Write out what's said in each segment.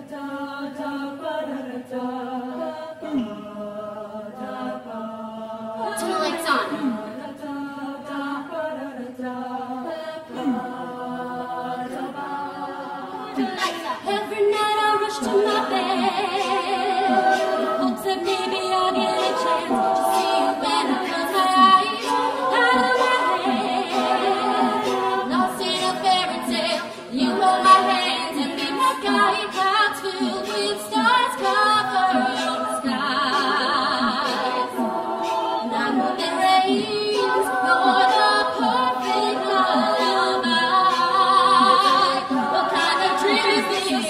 Turn the lights on. Every night I rush to my bed, hopes that maybe I'll get a chance to see you when I close my eyes. Out of my head, lost in a fairy tale. You hold my hands and be my guide. Clouds filled with stars cover your skies. And I know that rains, you're the perfect lullaby. What kind of dream is this?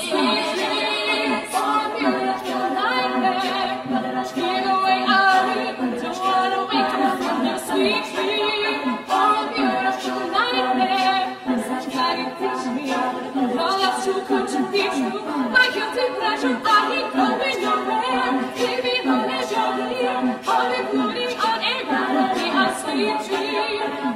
My guilty pleasure, I keep going nowhere. Baby, honey, jolie, all including on a melody, a sweet dream.